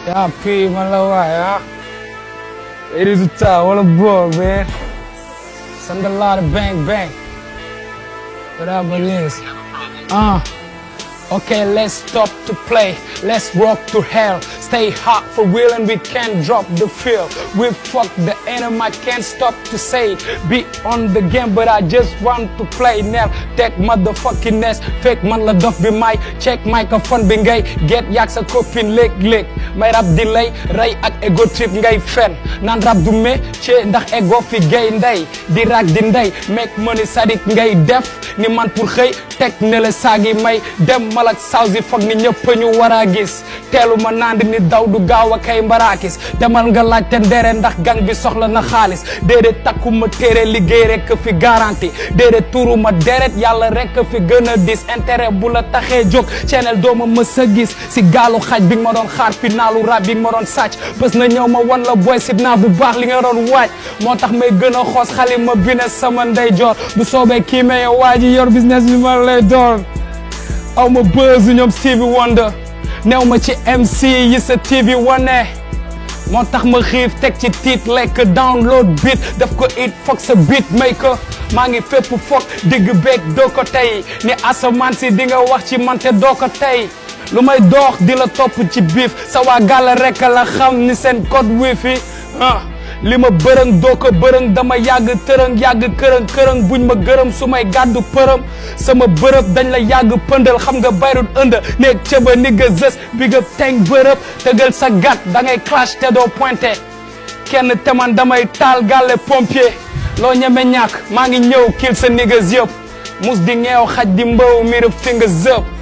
Yeah, P, man, yeah. It is a time, what a ball, man. Send a lot of bang, bang. Whatever it is. Okay, let's stop to play. Let's walk to hell. Stay hot for real and we can't drop the feel. We fuck the enemy, can't stop to say. Be on the game, but I just want to play. Now take motherfucking nest. Fake man la dof be my check microphone bi ngay get yak sa copine leg may rap di lay ray ak ego trip ngay fen nan rap du me ci ndax ego fi gay nday di rak di nday make money sadik ngay def ni man pour xey tek ne la sagi may dem malak sawsi foog ni ñëpp ñu wara gis teelu ma nand ni Doundou gaaw akay mbarakis demal nga laaj te ndere ndax gang bi soxla na xaalis dédé takuma téré liggéey rek fi garantie dédé turuma deret yalla rek fi gëna dis intérêt bu la taxé jog channel dooma mësa gis si galu xaj bi ma doon xaar finalu rap bi ma doon sacc bës na ñëw ma won la boy sidna bu baax li nga doon waaj motax may gëna xoss xalima bi ne sama ndey jor bu soobé ki may waaji yor business bi ma lay doon aw ma buzz ñoom Stevie Wonder new ma ci MC yi sa TV wane moo tax ma xiif teg ci tiit lekk download beat def ko it foog sa beat maker maa ngi fépp foog digg beeg doo ko tey ni asamaan si di nga wax ci man te doo ko tey lu may doox di la topp ci biif sa waa gàlla rek la xam ni seen code wifi li ma bërëng doo ko bërëng dama yàgg tërëng yàgg kërëng buñ ma gërëm su may gàddu përëm sama bërëb dañ la yàgg pëndal xam nga bayrut ënd néeg cëba ni nga zës bi nga teng bërëb tëgal sa gàtt da ngay clash te doo pointé kenn te man damay taal gàlle pompier loo ñeme ñàkk maa ngi ñëw kil sa niggas yëpp mus di ngeew xaj di mbaw mi rëb fi nga zëp